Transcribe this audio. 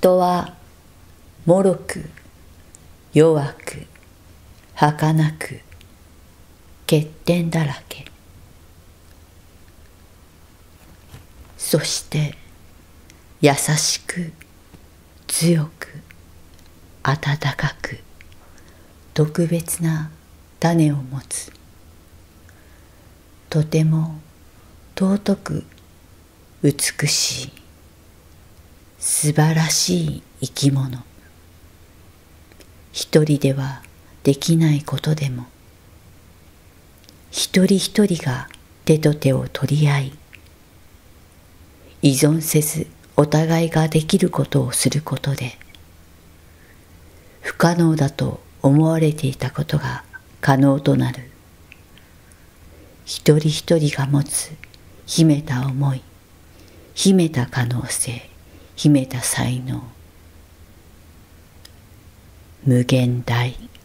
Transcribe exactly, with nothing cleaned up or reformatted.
人は脆く弱く儚く欠点だらけ。そして優しく強く温かく特別な種を持つ、とても尊く美しい素晴らしい生き物。一人ではできないことでも一人一人が手と手を取り合い、依存せずお互いができることをすることで、不可能だと思われていたことが可能となる。一人一人が持つ秘めた思い、秘めた可能性、秘めた才能、無限大。